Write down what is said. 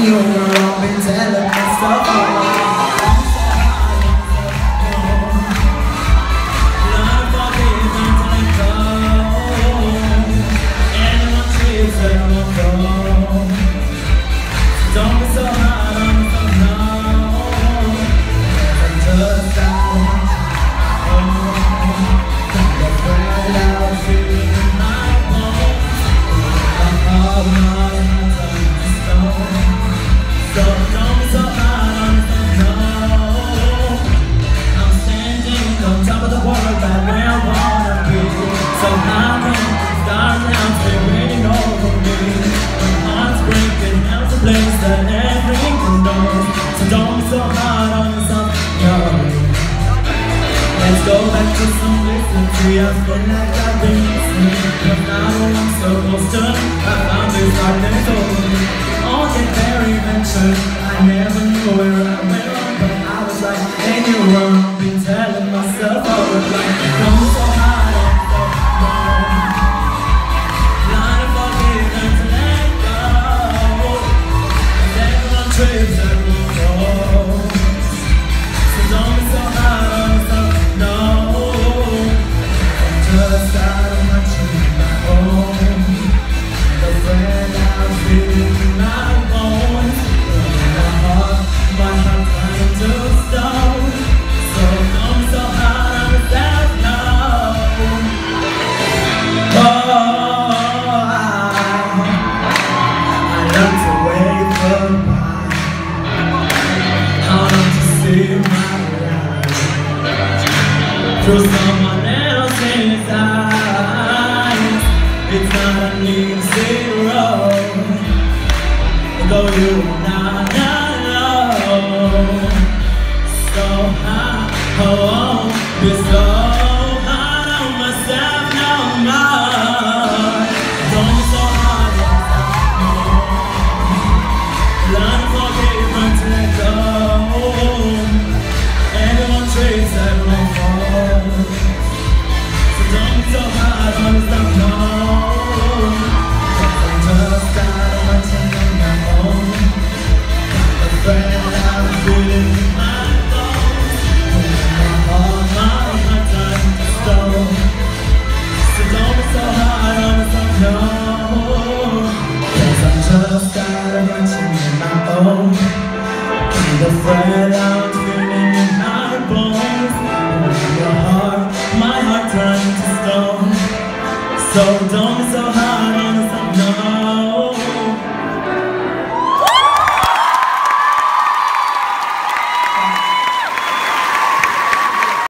your world, been telling me stuff. Don't be so hard on yourself, no. I'm just out. I'm afraid I'll feel my bones. I'm my stone. So don't be so hard on yourself, no. I'm standing on top of the world right where I wanna be. So how can stars now still waiting over me? My heart's breaking, hell's a place that everyone knows. So don't be so hard on yourself, no. Let's go back to some mystery. I feel like I've been missing, but now I'm so close to I found this darkness over me. All get very mentioned. I never knew where I went wrong, but I was right and you were wrong. Been telling myself I was like, don't be so hard on yourself, no. Not if I didn't to let go. Everyone trips, everyone goes. So don't be so hard on yourself, no. I'm just out of my tree, my home. The friend I'm feeling my bones. My heart trying to stone. So don't be so hard on yourself, no. Oh, I learned to wait for a while. I learned to see my life through someone else's eyes. It's not an easy road, though you are not alone. So I won't be so hard on myself no more. Don't be so hard on yourself, no. Learn to forgive and to let go. Everyone treats everyone falls. So don't be so hard on yourself, no. I'm just out of my time on my own. Afraid I'm feeling my bones. My heart turns to stone. So don't be so hard on yourself, no. 'Cause I'm just out of my time on my own. I'm afraid I'm feeling in my bones. My heart turns to stone. So don't be so hard on yourself, no.